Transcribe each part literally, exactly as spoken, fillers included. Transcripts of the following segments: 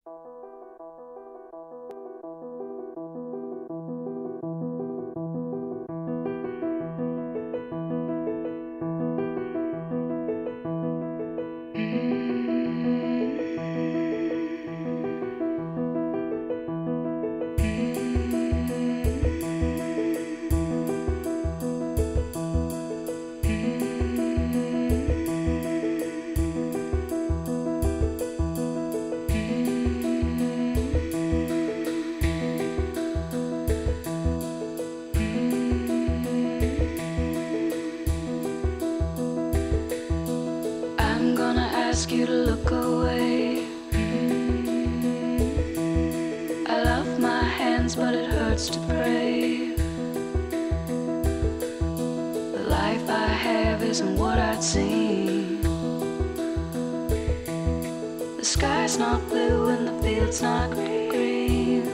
Ask you to look away. I love my hands, but it hurts to pray. The life I have isn't what I'd seen. The sky's not blue and the field's not green.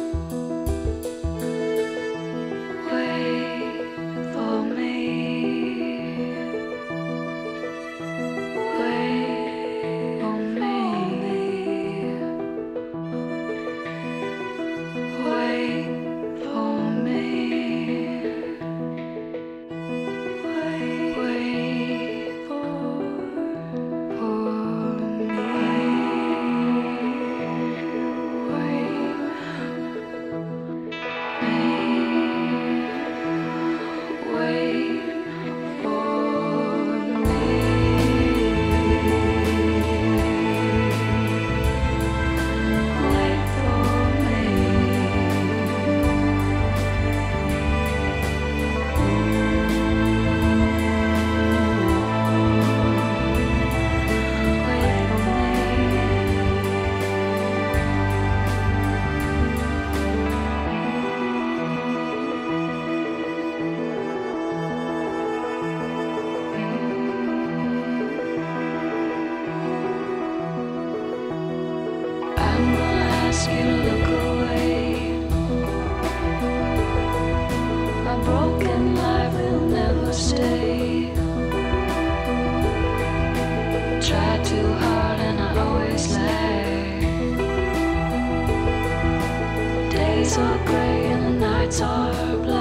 Wait for me. Ask you to look away. My broken life will never stay. Try too hard and I always lag. Days are gray and the nights are black.